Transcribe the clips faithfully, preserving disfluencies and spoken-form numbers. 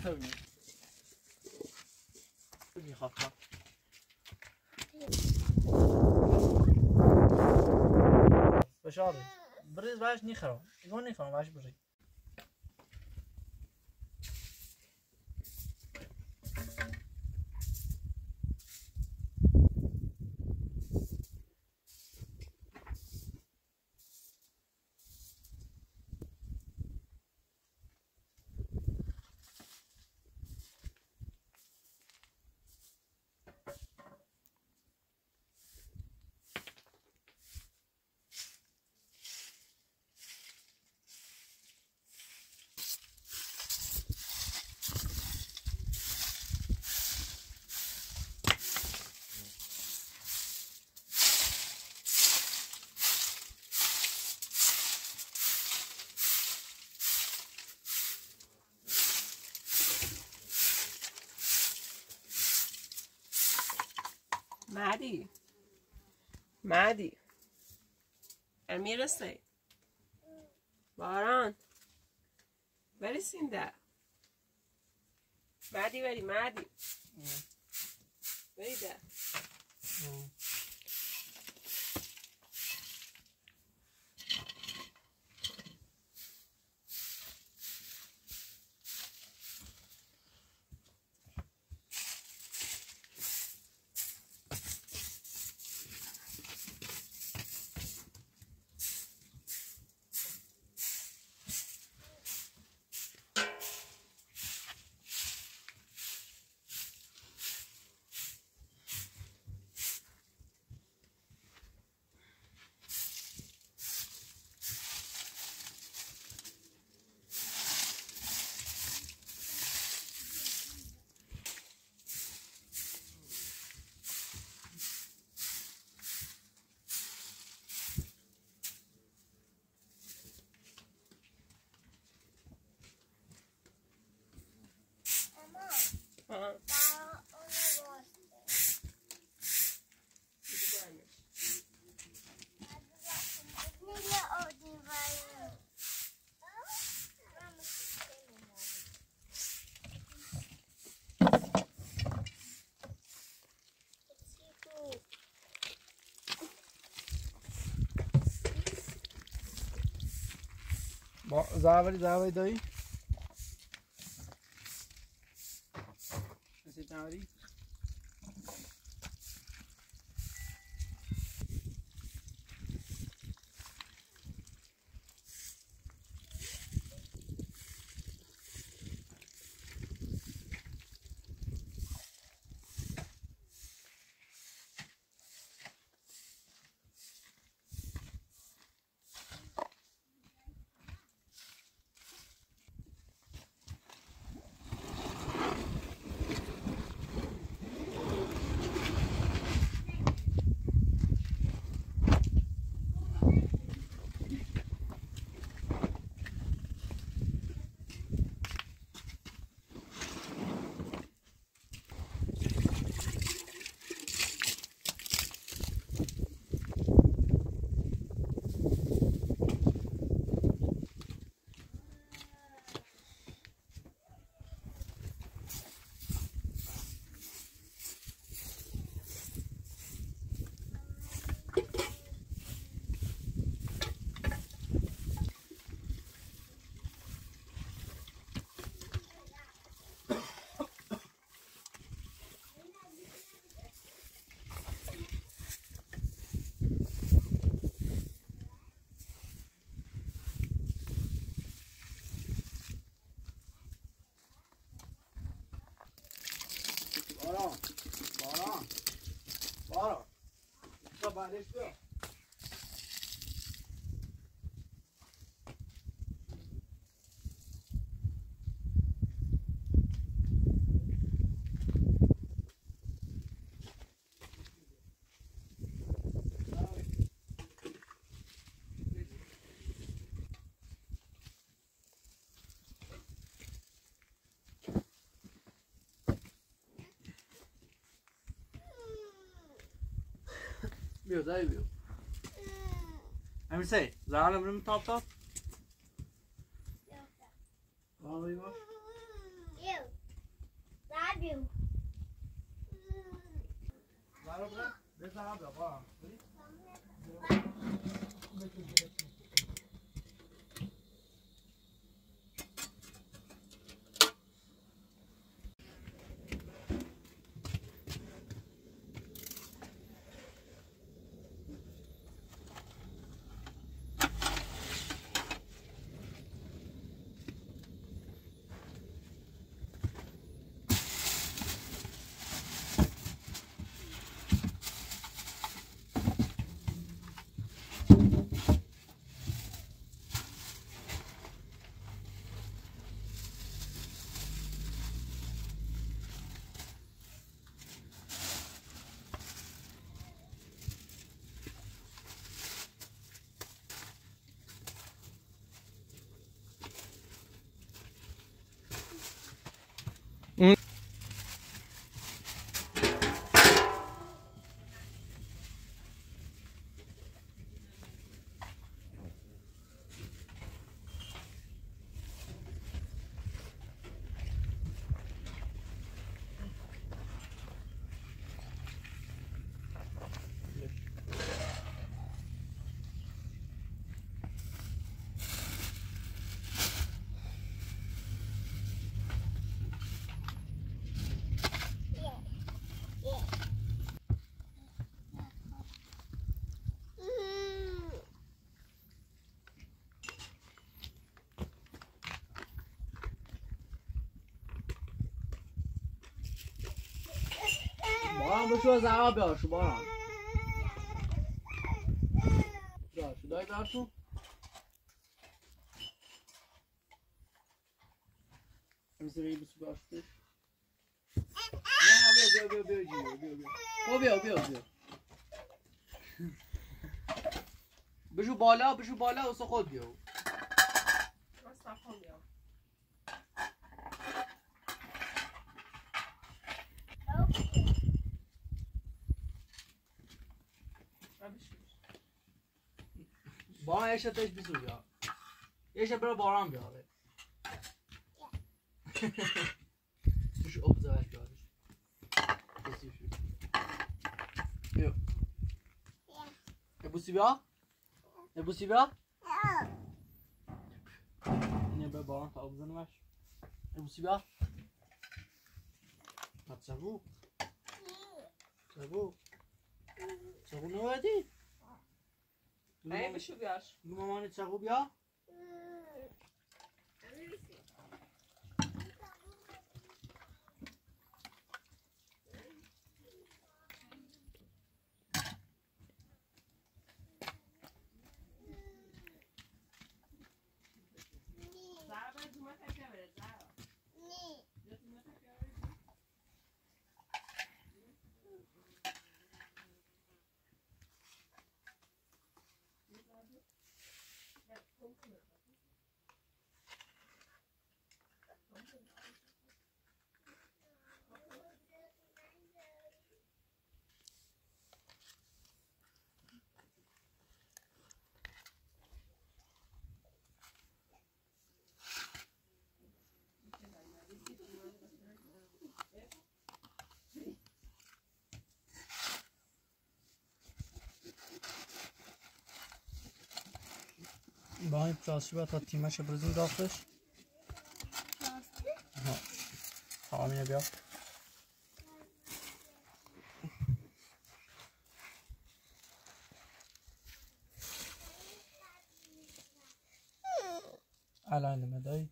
خونی بگی خواب خواب بشار بریز باش نیخرم ایگون نیخرم باش بری Mehdi, Mehdi, میرسه باران برسیم ده Mehdi بری Mehdi بری ده با زاوری زاوری دایی نسی تمری باران باران باران تو بعدش بیا بیا دایی بیا همین سی زهرم بریم تاپ تاپ بابایی باش بیو زارا برا بزن برا با باران بشو زعبا بیارشو باران بیارشو دایی بیارشو همیشه بگی بسو بیارشو بیش نه بیا بیا بیا بیا بیا بیا بیا بیا بیا بشو بالا بشو بالا واسه خود بیا واسه خود بیا باران ایشه تش بسو بیا ایشه برو باران بیاره بشو اب زوش بیارش بسی شو بیا ابوسی بیا ابوسی بیا اینه به باران تا اب زنمش ابوسی بیا چگو چگو چگو نوادی ای بشو بیارش مامان چگو بیا با این پلاستی باید تا تیمش برزیم داخلش ها آمینه بیا الان نمدایی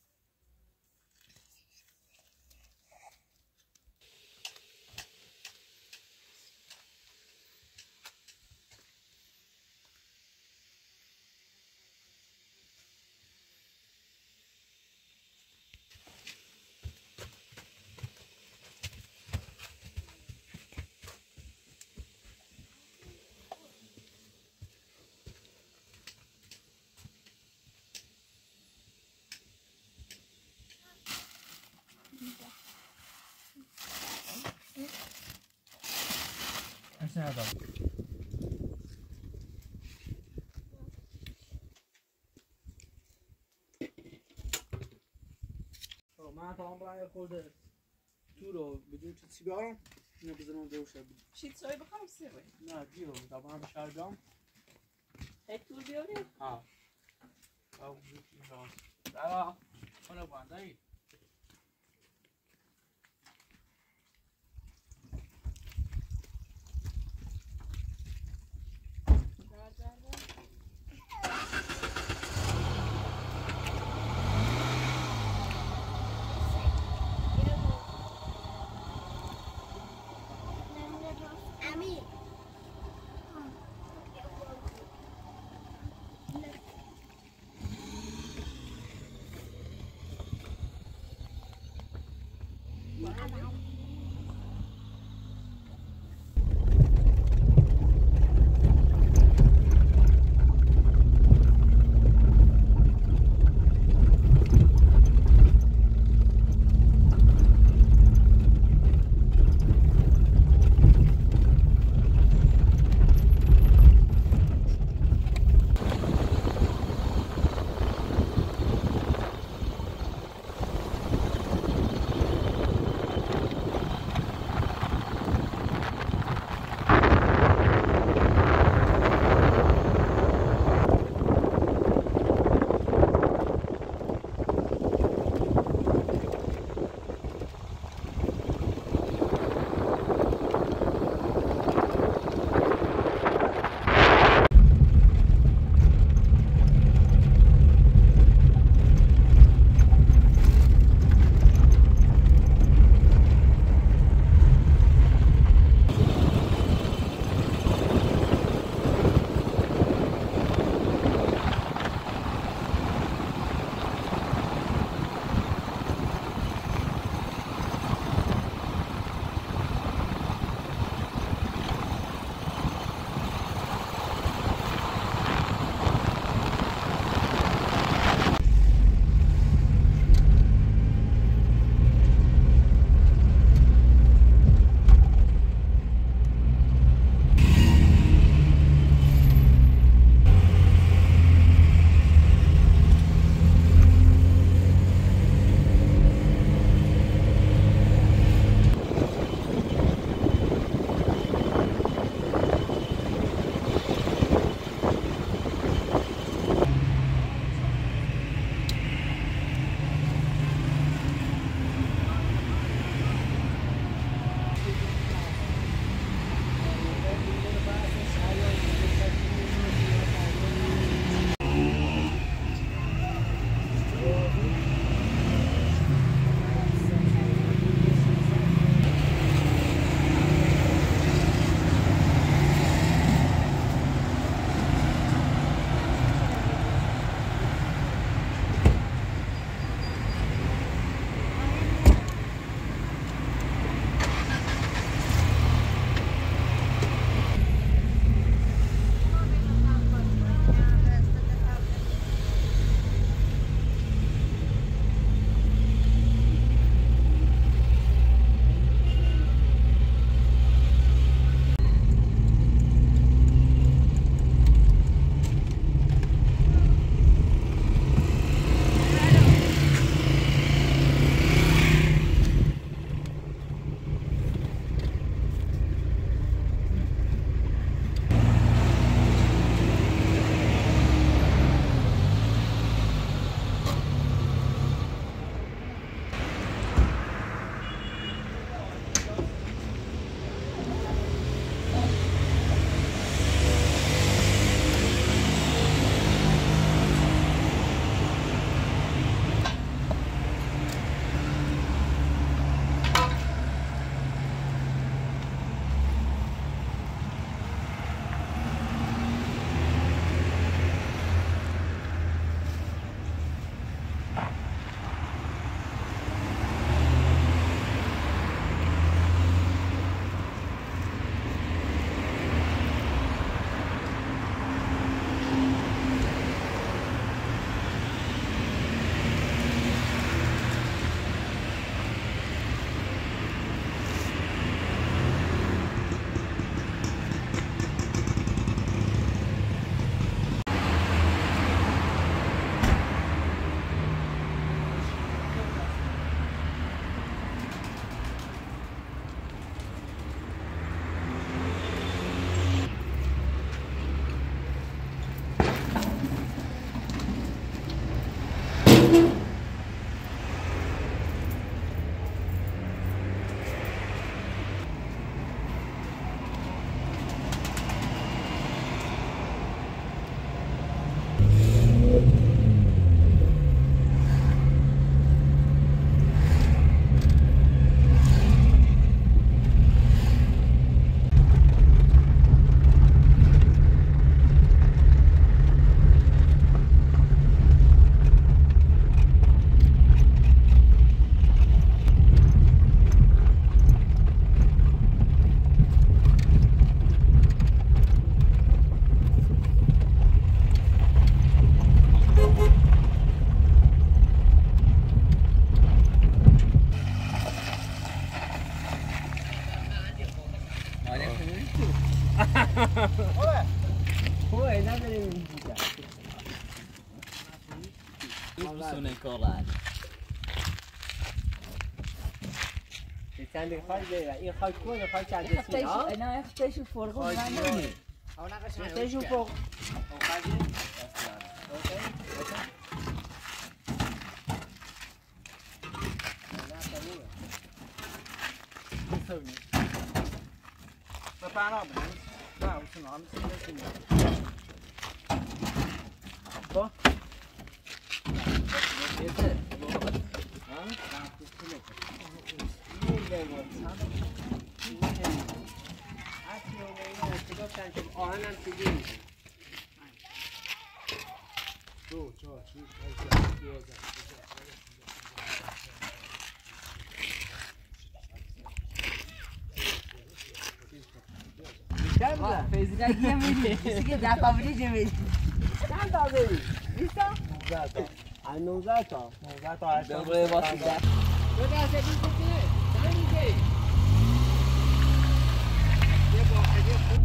Hepsini adam. من تمام برای خورده تو رو بدون چه سیگار اینو بزنم دوشه شید سوی بخوام سیبه نه دیرو میدم هم شرگام هیچ تور بیاری؟ ها او بیوتی جان دارا کنه باندایی خوبه نداریم این بوده این بسونه کالر چند دیگه خواهی بیره این خواهی کنه خواهی چند دستی ها؟ نه اختیشو فرقه من نمی اختیشو فرق ما پناه بنیم نه بسونه همه سینه با بیده آهنم چیزی میشه دو چهار شش بیشتر فیزیکایی هم میدی کسی که دفعه بودی چه میدی چند تا بری؟ بیست تا؟ نوزده تا از نوزده تا نوزده تا هشت تا دوباره واسه ده دو دسته بیست که؟ چند میگه؟ یه باقیه خوب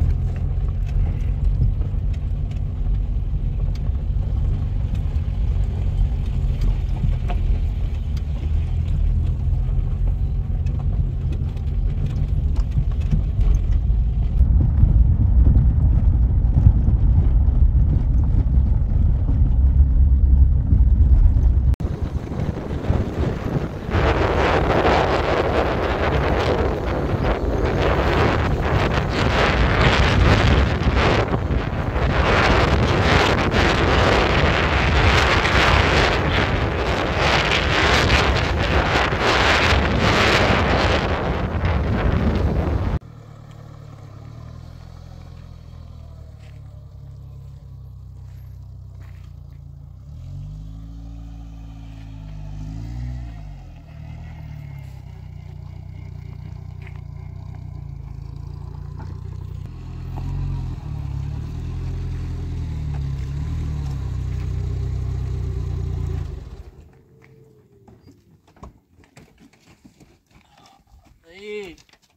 ای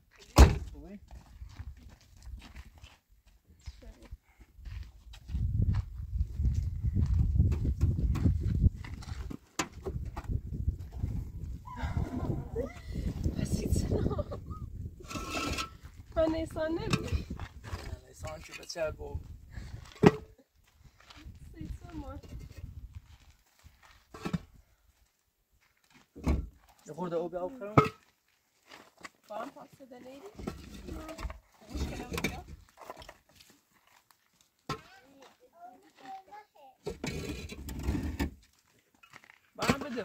من نیسان نبید نیسان که بچه گو سیسان ما یه خورده او بیا بخورم با هم پاسه دنیدی مشکل هم بیا با هم بدو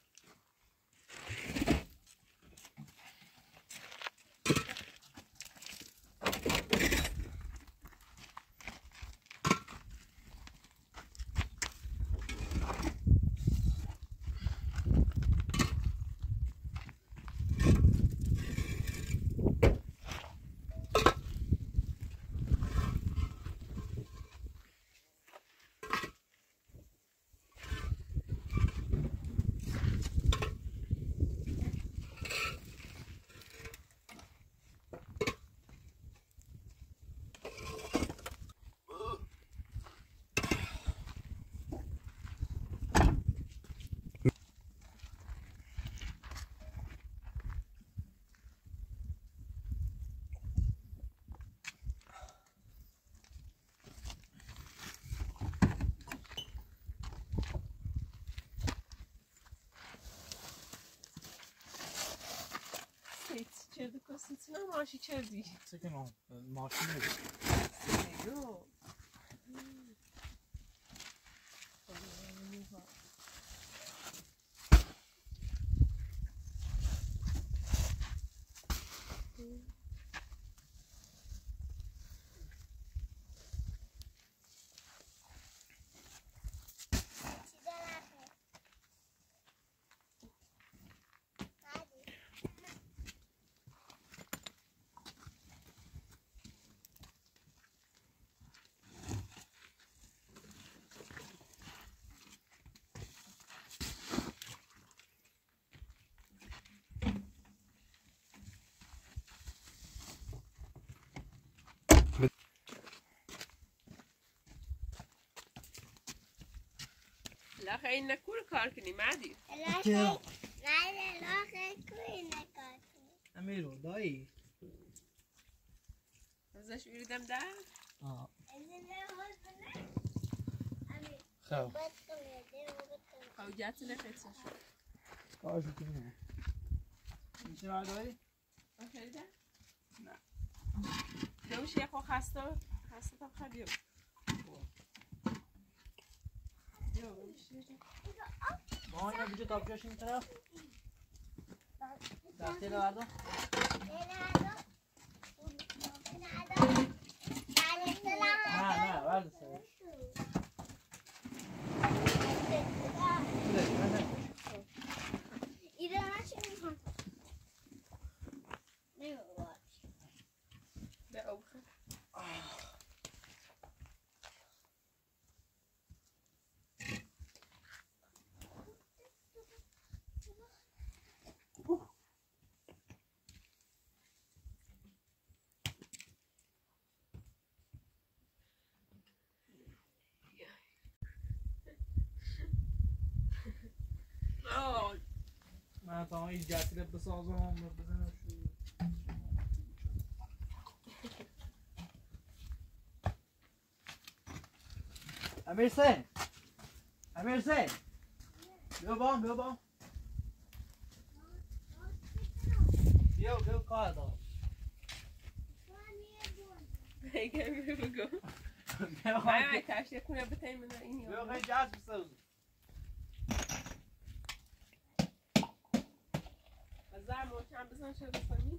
چرده کسی نه ماشی چردی چکه نام ماشین نیست یو آخه این نکور کار کنی مهدی. چرا؟ نه نه خیلی کوی نکار امیرو دایی ازش بیردم در آه خب او جات نفسش کارشو کنیم این چرا دایی؟ آخری ده؟ نه دوش یه خو خسته خسته تا خبیو با اینا بجا تابجاش این طرف در تیل بردم نه نه برد سرش ایده من چه میخوام نمیخوام به او خب من تا این جتیله بسازم بزنم شو امیر سین امیر سین بیا بام بیا بام بیا بیا کار دارم بگه بگو بگو بیا بای بای تشتیه کنه بتایی من اینی بیا خیلی جت بسازم زر محکم بزن شده کنی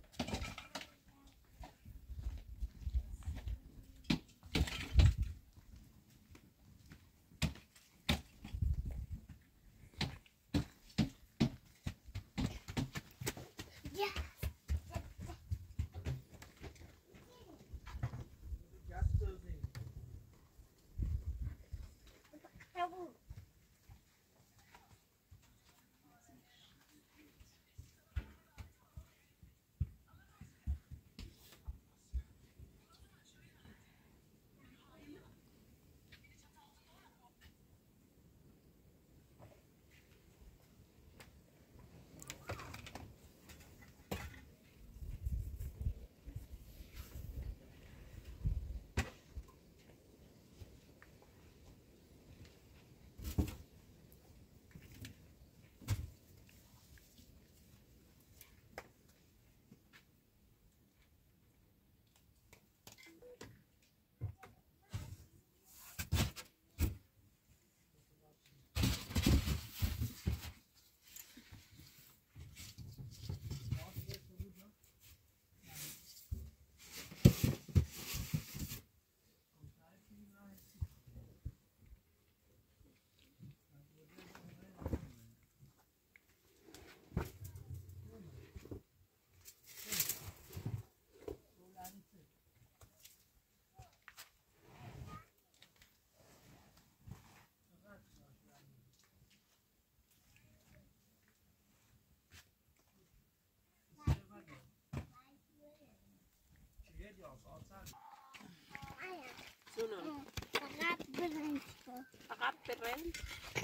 سونو فقط برنج کن فقط برنج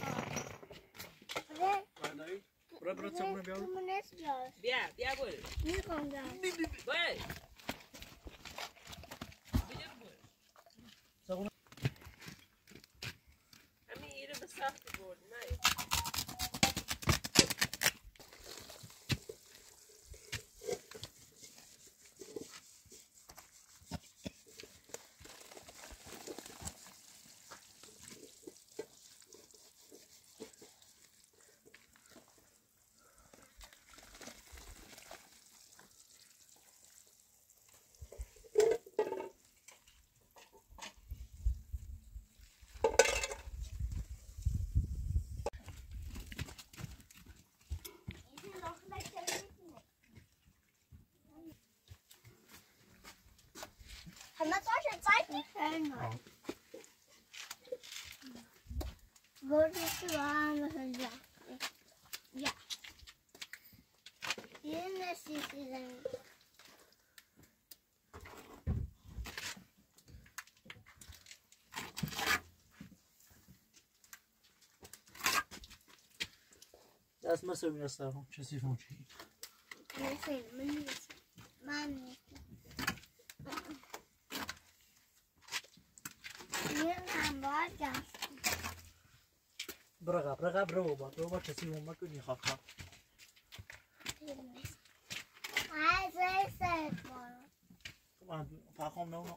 برنج برو برو چمونه بیا کمونست جاست بیا بیا بول میخوام دارم بول بیا بول چمونه همین ایره به سخت بود نه همه ساشن سایت میشن گردش با هم مثلا یا یه نسیسی زمین دست مسئول میرسه چه سیفون چی؟ نسیم من نیست من نیست این هم باید گست برقب برقب رو با رو با چه سیفون ما کنی خواه خواه از ریست بارو من فاخم نونو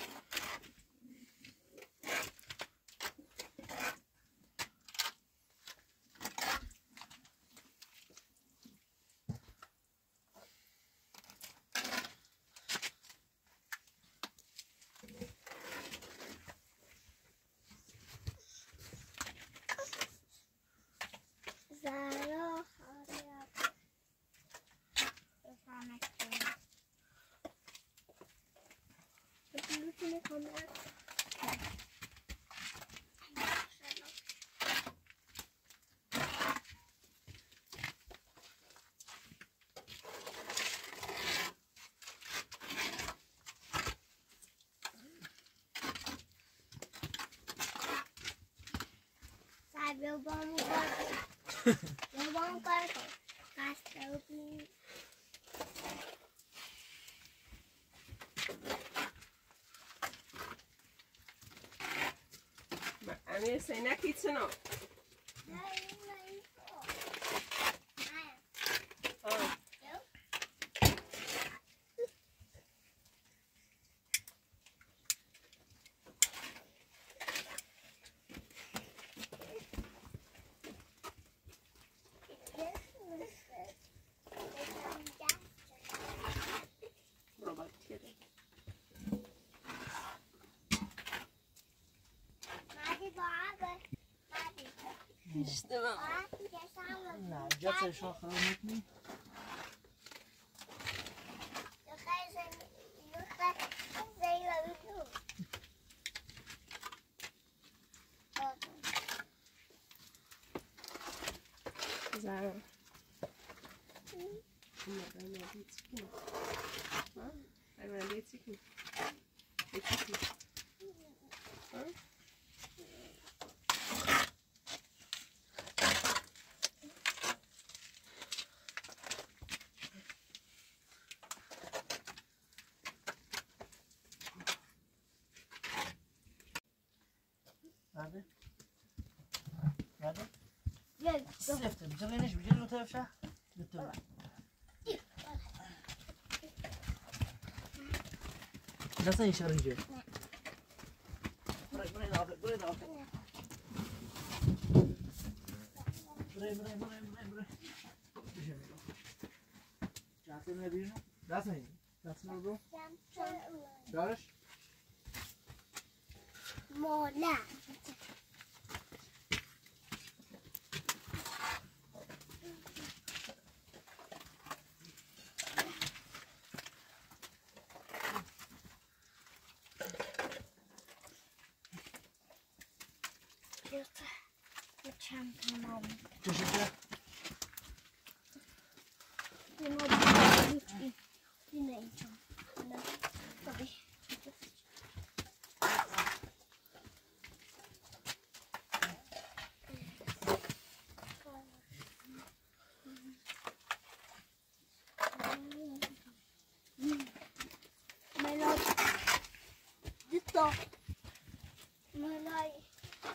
زهرا خواهد بفهمک کنم میتونه کنم سر بیا با همون کار کن بیا با همون کار کن قصد رو بین امیر سینک ایتسنو نه جاتشون خراب میکنی زهرا nerede? Nerede? Gel. Sefte bitiremiş bir o tarafta. Bitirme. Nasıl işarınca? Buraya buraya da buraya da buraya buraya buraya buraya buraya. Düşemiyor. Zaten ne bileyim? Nasıl? Nasıl oldu? Görüş? Mola. Tamam. Teşekkür. Yine bir yine içeceğim. Tabii. Melody. Dito. Melody.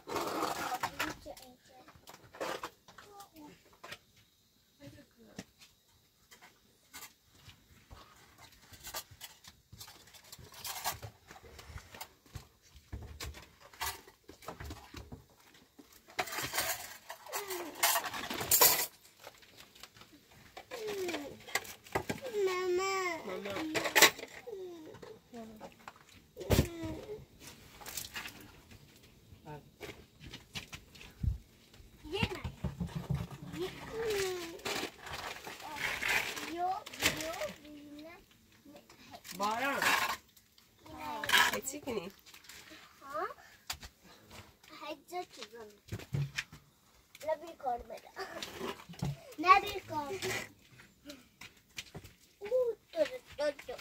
Baran. Etsikini. Ha? Hecce çizim. Ne bir kormada. Ne bir kormada. Uuu, dur, dur, dur.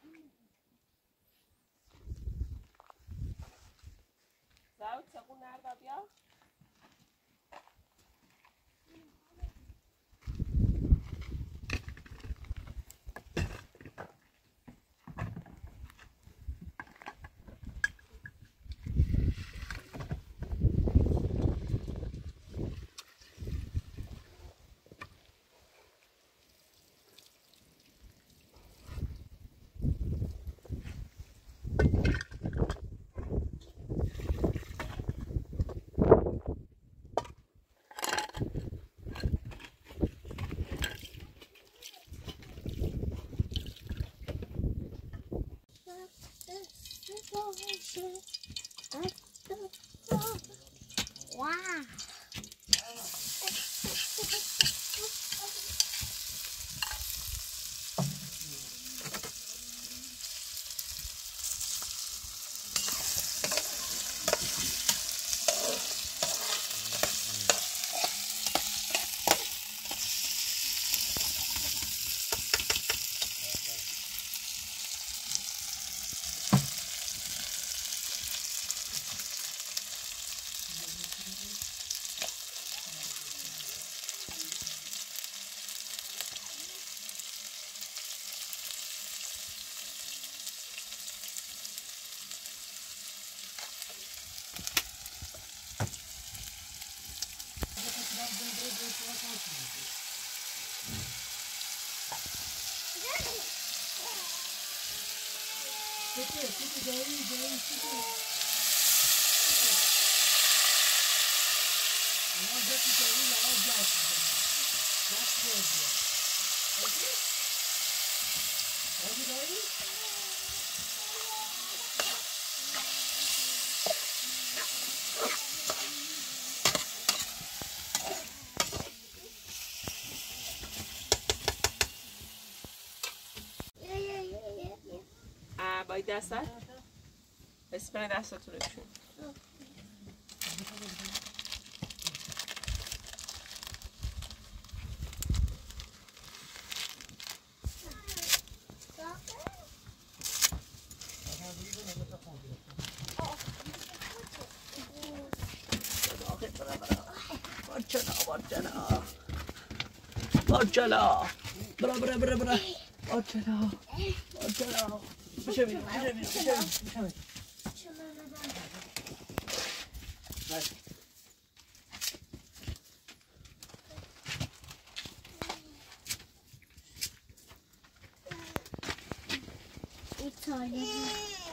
Zaut, sakun nerede باید دستت اسپری دستتون رو بشون Bocciala! Bra bra bra bra! Bocciala! Bocciala! بشه بشه بشه بشه بشه ایتالیا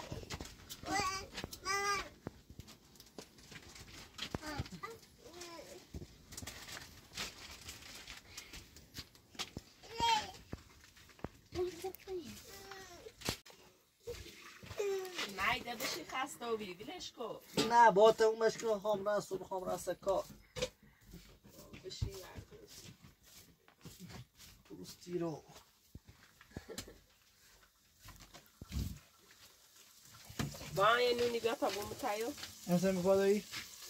نایده بشی خسته و بی بیلش کن نه با تا اون مشکل خام راست و خام راست کار بشی پروستی رو با یه نونی بیا تا بوم تایو امسا میپادایی؟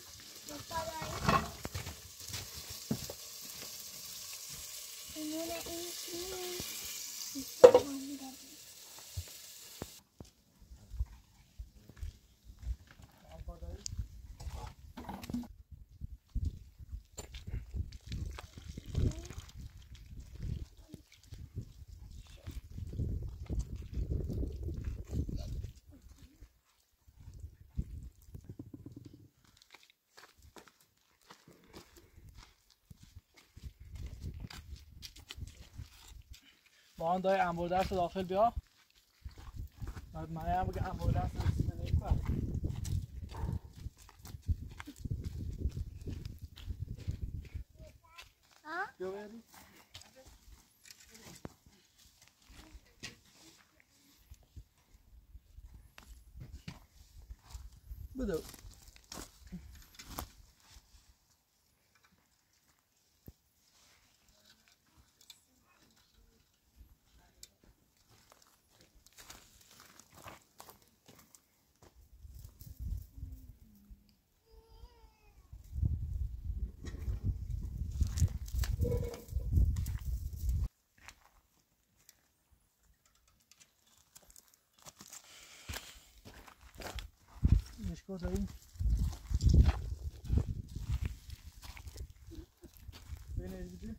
نونه این با آن دای انبار دست داخل بیا بعد من هم بگه انبار دست رسیده نیکن بیا بیاری بدو مشکل داریم بینه بیدی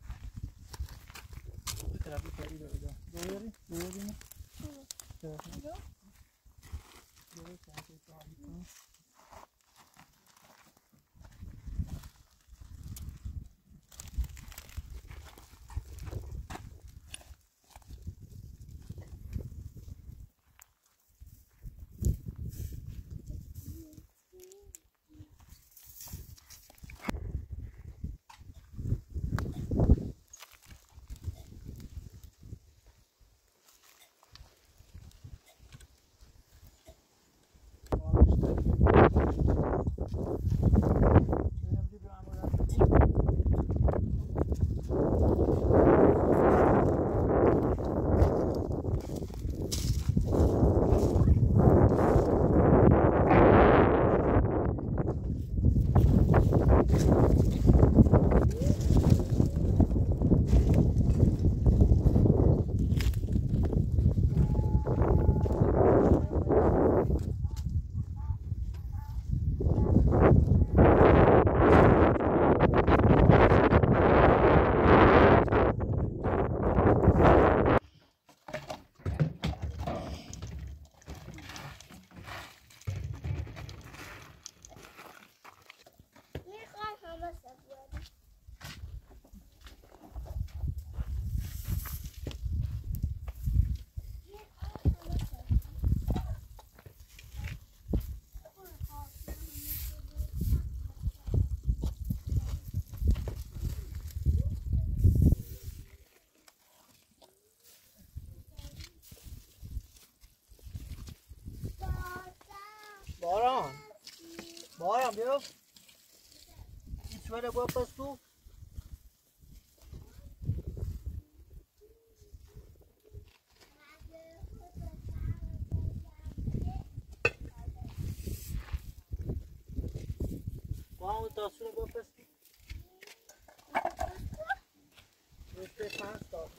طرفی کاری داره دو بیاری؟ دو بیاری نه؟ طرفی دو؟ دو بیاری طرفی کاری کنم Agora agora passou. Qual tá sua agora passou? Este é fácil, ó.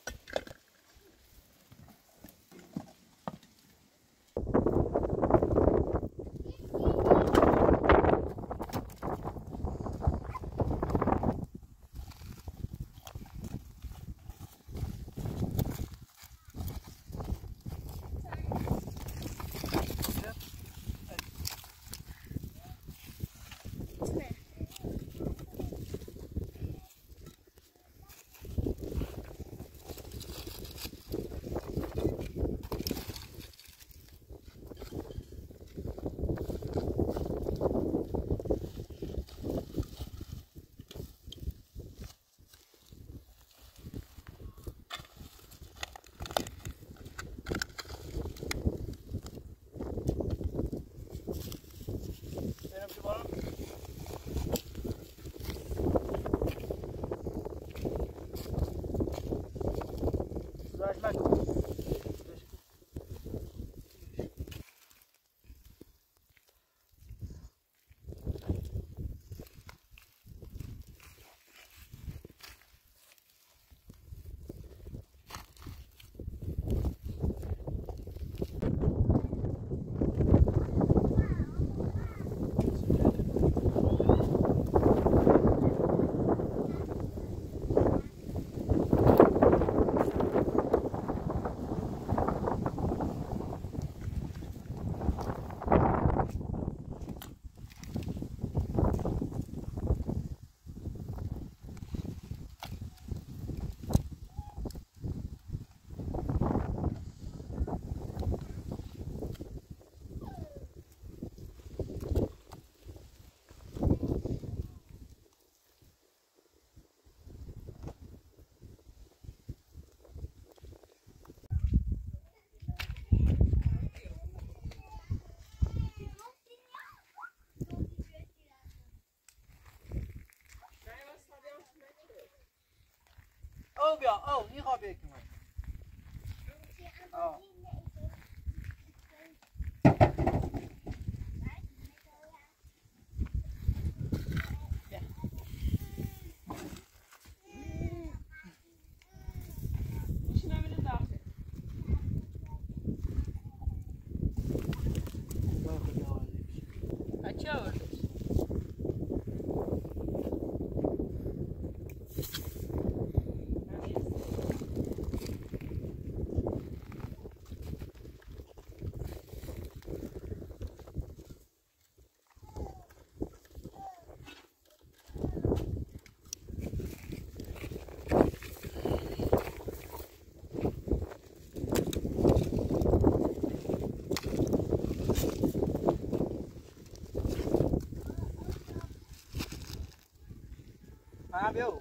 Oh, bia, oh, nie ga ik maar. Oh. Ah, meu.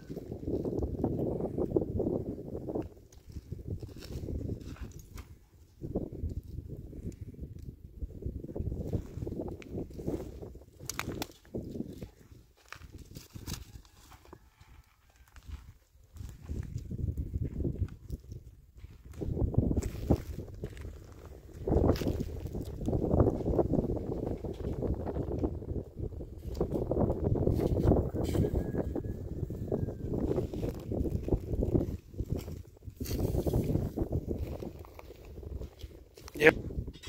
Yep.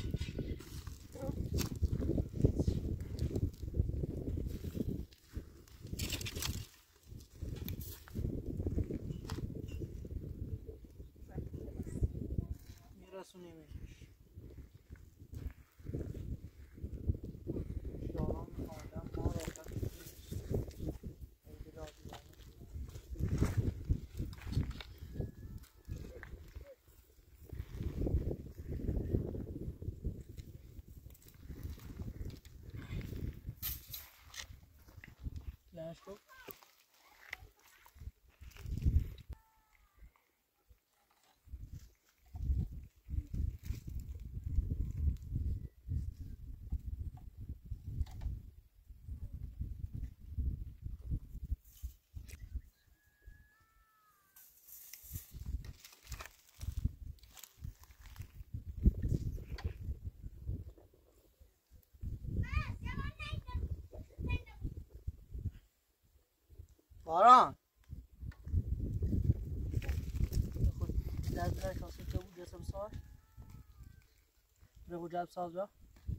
Mirası neymiş? Yalan adam var orada. Let's go. باران خود جذب رای خاصی تو بود جسم سال رو جذب ساز بیا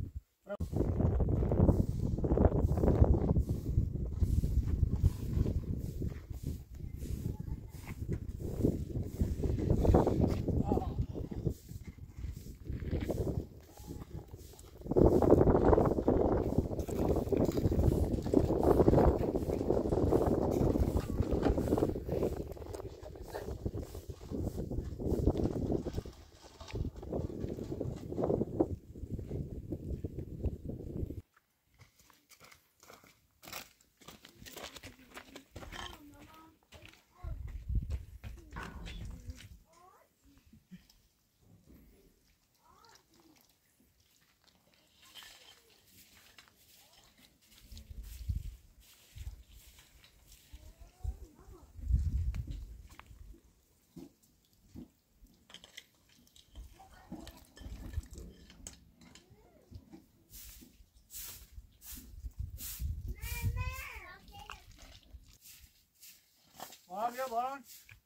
باران بیا باران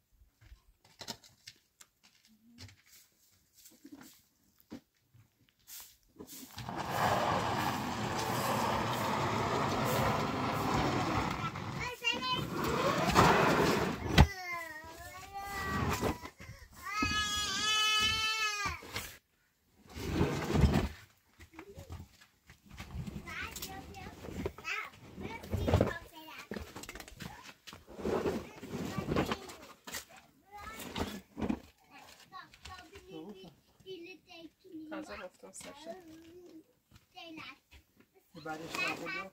تازه گفتم سرشن بعدش نخورد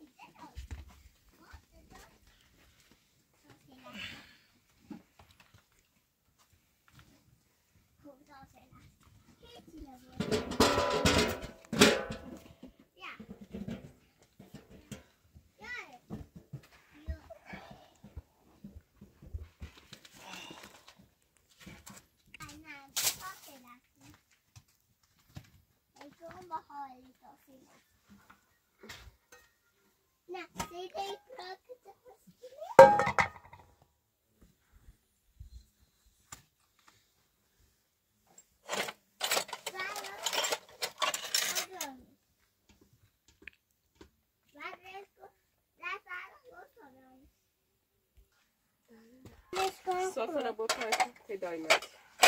نه دیگه صافره بکنم پیدای من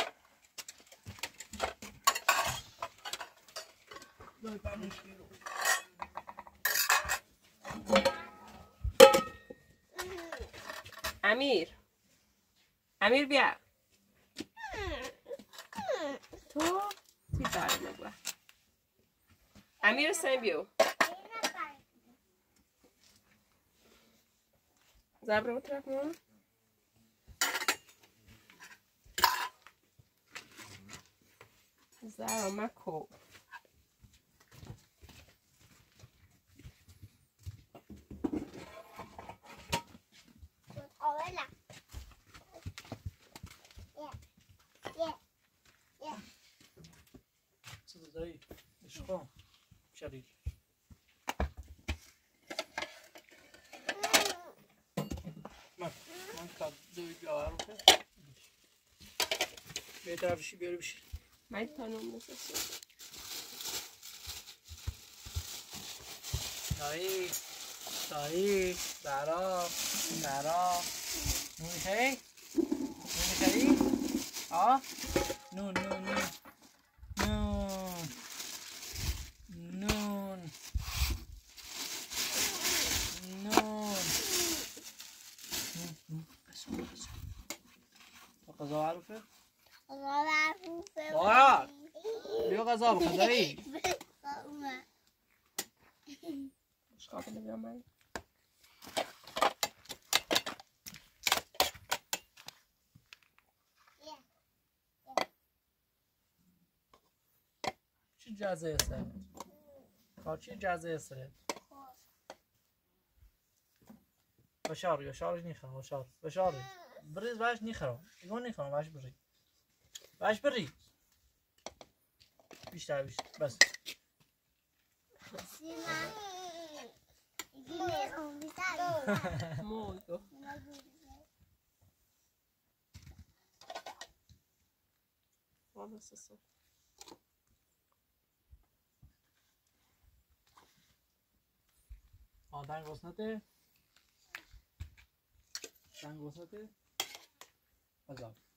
امیر امیر بیا تو تی داره نگوه امیر سن بیو زبر رو طرف مون زبر مکو صدای اشقام شدید من من کار دوی بیاره رو که بهتر بشی بیاری بشی من تانم بسید دایی دایی برا برا نون میخوایی؟ نون میخوایی؟ آه؟ نون نون نون نون نون نون غذا معروفه؟ غذا معروفه باران بیا غذا بخور دایی قابل بیام من چی جزه سرت؟ کار چی جزه سرت؟ بشار بشارش نیخوام بشار بشار بریز باش نیخوام ایگون نیخوام باش بری باش بری بیشتر بیشتر بس Dinheiro, me sabe? Muito. Olha só. آه دنگ وسنته دنگ وسنته بذار